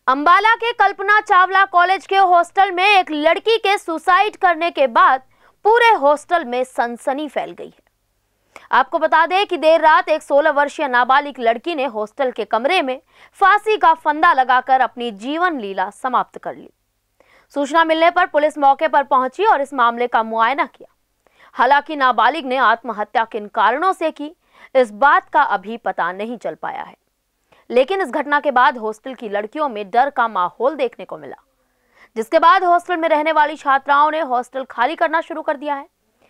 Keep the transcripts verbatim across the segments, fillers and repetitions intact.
अंबाला के कल्पना चावला कॉलेज के हॉस्टल में एक लड़की के सुसाइड करने के बाद पूरे हॉस्टल में सनसनी फैल गई है। आपको बता दें कि देर रात एक सोलह वर्षीय नाबालिग लड़की ने हॉस्टल के कमरे में फांसी का फंदा लगाकर अपनी जीवन लीला समाप्त कर ली। सूचना मिलने पर पुलिस मौके पर पहुंची और इस मामले का मुआयना किया। हालांकि नाबालिग ने आत्महत्या किन कारणों से की, इस बात का अभी पता नहीं चल पाया है। लेकिन इस घटना के बाद हॉस्टल की लड़कियों में डर का माहौल देखने को मिला, जिसके बाद हॉस्टल में रहने वाली छात्राओं ने हॉस्टल खाली करना शुरू कर दिया है।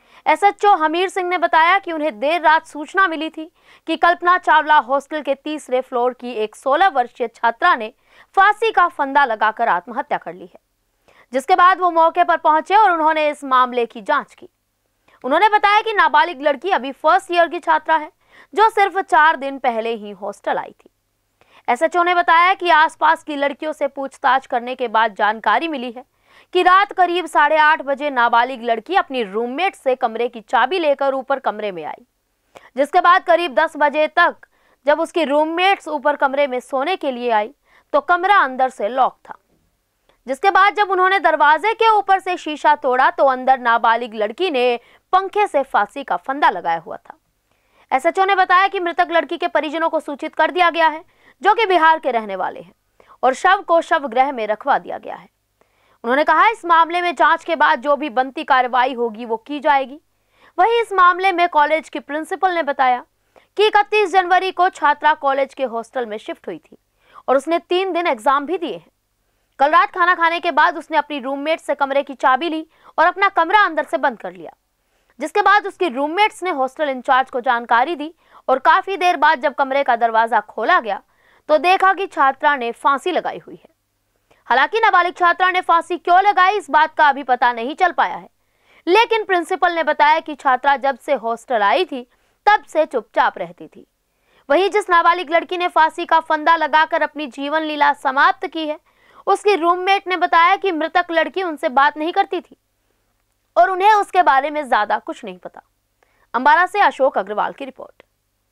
एसएचओ हमीर सिंह ने बताया कि उन्हें देर रात सूचना मिली थी कि कल्पना चावला हॉस्टल के तीसरे फ्लोर की एक सोलह वर्षीय छात्रा ने फांसी का फंदा लगाकर आत्महत्या कर ली है, जिसके बाद वो मौके पर पहुंचे और उन्होंने इस मामले की जांच की। उन्होंने बताया कि नाबालिग लड़की अभी फर्स्ट ईयर की छात्रा है, जो सिर्फ चार दिन पहले ही हॉस्टल आई थी। एसएचओ ने बताया कि आसपास की लड़कियों से पूछताछ करने के बाद जानकारी मिली है कि रात करीब साढ़े आठ बजे नाबालिग लड़की अपनी रूममेट से कमरे की चाबी लेकर ऊपर कमरे में आई, जिसके बाद करीब दस बजे तक जब उसकी रूममेट्स ऊपर कमरे में सोने के लिए आई तो कमरा अंदर से लॉक था। जिसके बाद जब उन्होंने दरवाजे के ऊपर से शीशा तोड़ा तो अंदर नाबालिग लड़की ने पंखे से फांसी का फंदा लगाया हुआ था। एसएचओ ने बताया कि मृतक लड़की के परिजनों को सूचित कर दिया गया है, जो कि बिहार के रहने वाले हैं, और शव को शव गृह में रखवा दिया गया है। उन्होंने कहा इस मामले में जांच के बाद जो भी बनती कार्रवाई होगी वो की जाएगी। वहीं इस मामले में कॉलेज की प्रिंसिपल ने बताया कि इकतीस जनवरी को छात्रा कॉलेज के हॉस्टल में शिफ्ट हुई थी और उसने तीन दिन एग्जाम भी दिए हैं। कल रात खाना खाने के बाद उसने अपनी रूममेट से कमरे की चाबी ली और अपना कमरा अंदर से बंद कर लिया, जिसके बाद उसकी रूममेट्स ने हॉस्टल इंचार्ज को जानकारी दी और काफी देर बाद जब कमरे का दरवाजा खोला गया तो देखा कि छात्रा ने फांसी लगाई हुई है। हालांकि नाबालिग छात्रा ने फांसी क्यों लगाई, इस बात का अभी पता नहीं चल पाया है, लेकिन प्रिंसिपल ने बताया कि छात्रा जब से हॉस्टल आई थी तब से चुपचाप रहती थी। वहीं जिस नाबालिग लड़की ने फांसी का फंदा लगाकर अपनी जीवन लीला समाप्त की है, उसकी रूममेट ने बताया कि मृतक लड़की उनसे बात नहीं करती थी और उन्हें उसके बारे में ज्यादा कुछ नहीं पता। अंबाला से अशोक अग्रवाल की रिपोर्ट।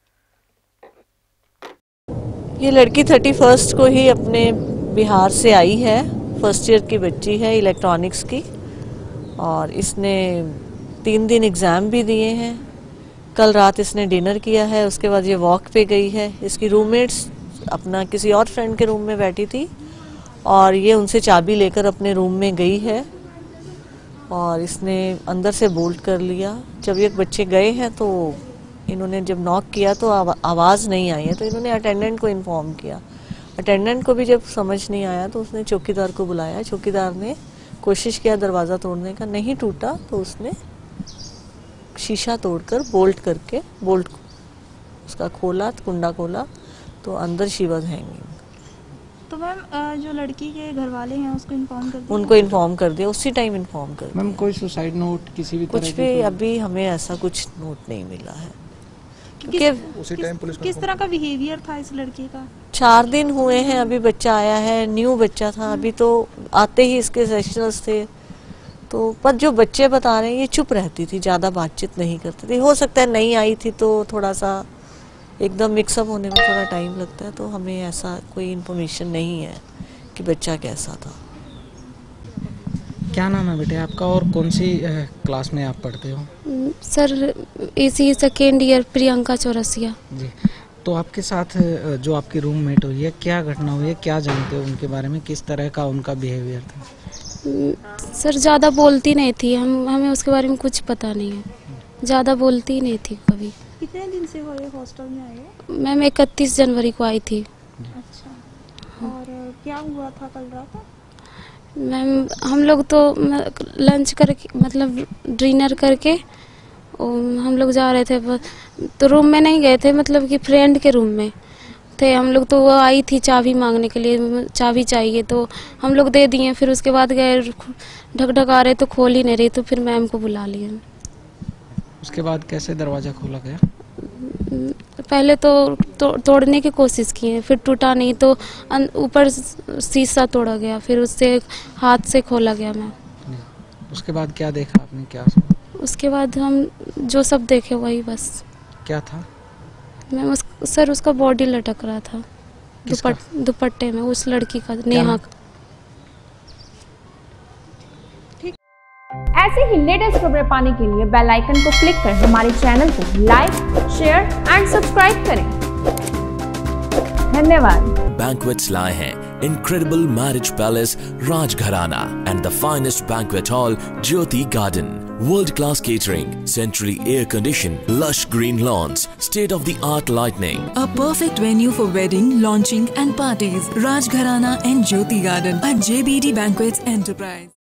ये लड़की थर्टी फर्स्ट को ही अपने बिहार से आई है, फर्स्ट ईयर की बच्ची है इलेक्ट्रॉनिक्स की, और इसने तीन दिन एग्ज़ाम भी दिए हैं। कल रात इसने डिनर किया है, उसके बाद ये वॉक पे गई है। इसकी रूममेट्स अपना किसी और फ्रेंड के रूम में बैठी थी और ये उनसे चाबी लेकर अपने रूम में गई है और इसने अंदर से बोल्ट कर लिया। जब ये बच्चे गए हैं तो इन्होंने जब नॉक किया तो आवाज़ नहीं आई है, तो इन्होंने अटेंडेंट को इन्फॉर्म किया। अटेंडेंट को भी जब समझ नहीं आया तो उसने चौकीदार को बुलाया। चौकीदार ने कोशिश किया दरवाज़ा तोड़ने का, नहीं टूटा तो उसने शीशा तोड़कर बोल्ट करके बोल्ट उसका खोला, कुंडा खोला तो अंदर शी वाज हैंगिंग। तो मैम जो लड़की के घर वाले हैं उसको इन्फॉर्म कर दिया? उनको इन्फॉर्म कर दिया, उसी टाइम इन्फॉर्म कर दिया। मैम कोई सुसाइड नोट किसी भी कुछ तरह भी अभी हमें ऐसा कुछ नोट नहीं मिला है। किस, उसी टाइम पुलिस किस तरह का बिहेवियर था इस लड़की का? चार दिन हुए हैं, अभी बच्चा आया है, न्यू बच्चा था, अभी तो आते ही इसके सेशनल्स थे। तो पर जो बच्चे बता रहे हैं ये चुप रहती थी, ज़्यादा बातचीत नहीं करती थी। हो सकता है नई आई थी तो थोड़ा सा एकदम मिक्सअप होने में थोड़ा टाइम लगता है, तो हमें ऐसा कोई इन्फॉर्मेशन नहीं है कि बच्चा कैसा था। क्या नाम है बेटे आपका और कौन सी क्लास में आप पढ़ते हो? सर इसी सेकेंड ईयर, प्रियंका चौरसिया जी। तो आपके साथ जो आपकी रूममेट हुई है, क्या घटना हुई है, क्या जानते हो उनके बारे में, किस तरह का उनका बिहेवियर था? सर ज़्यादा बोलती नहीं थी, हम हमें उसके बारे में कुछ पता नहीं है, ज़्यादा बोलती ही नहीं थी कभी। कितने दिन से हो हॉस्टल में आए हो? मैम इकतीस जनवरी को आई थी। अच्छा, और क्या हुआ था कल रात? मैम हम लोग तो लंच करके मतलब डिनर करके हम लोग जा रहे थे, तो रूम में नहीं गए थे, मतलब कि फ्रेंड के रूम में थे हम लोग। तो वो आई थी चाबी मांगने के लिए, चाबी चाहिए, तो हम लोग दे दिए। फिर उसके बाद गए, ढक ढक आ रहे तो खोल ही नहीं रही, तो फिर मैम को बुला लिया। उसके बाद कैसे दरवाज़ा खोला गया? पहले तो, तो तोड़ने की कोशिश किए, फिर टूटा नहीं तो ऊपर शीशा तोड़ा गया, फिर उससे हाथ से खोला गया मैम। उसके बाद क्या देखा आपने, क्या सुना? उसके बाद हम जो सब देखे वही बस। क्या था? मैम उस, सर उसका बॉडी लटक रहा था। किसका? दुपट दुपट्टे में उस लड़की का, नेहा का। ऐसे ही लेटेस्ट खबरें पाने के लिए बेल आइकन को क्लिक कर हमारे चैनल को लाइक, शेयर एंड सब्सक्राइब करें। धन्यवाद। Banquets lie हैं incredible marriage palace Rajgharana and the finest banquet hall Jyoti Garden. World-class catering, centrally air-conditioned, lush green lawns, state-of-the-art lighting. A perfect venue for wedding, launching and parties. Rajgharana and Jyoti Garden at J B D Banquets Enterprise.